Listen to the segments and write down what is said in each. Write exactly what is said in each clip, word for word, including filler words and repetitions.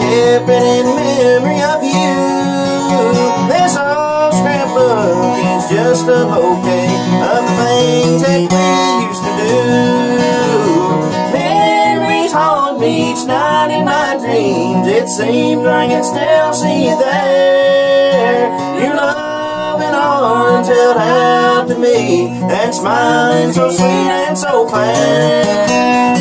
kept it in memory of you. This old scrapbook is just a bouquet of the things that we used to do. Memories haunt me each night in my dreams. It seems I can still see you there. Your loving arms held out to me, and smiling so sweet and so fair.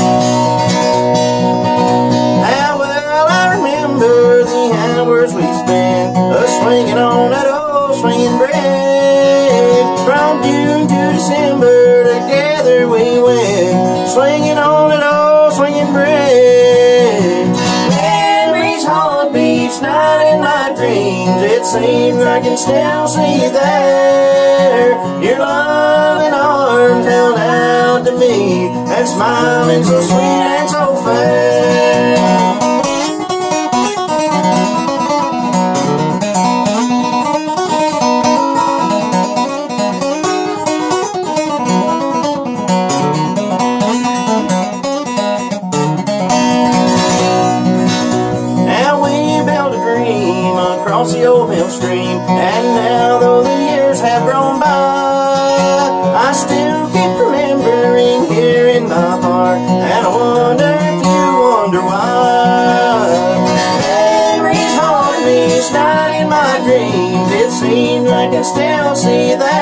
How well I remember the hours we spent a-swinging on that old swinging bread. From June to December together we went, swinging on that old swinging bread. Memories haunt me each night in my dreams. It seems I can still see you there. Your loving arms held out to me, and smiling so sweet and so fair. Now we built a dream across the old mill stream, and now though the years have grown by, I still keep remembering here in my heart, and I wonder if you wonder why. Memories haunt me each night in my dreams. It seems I can still see that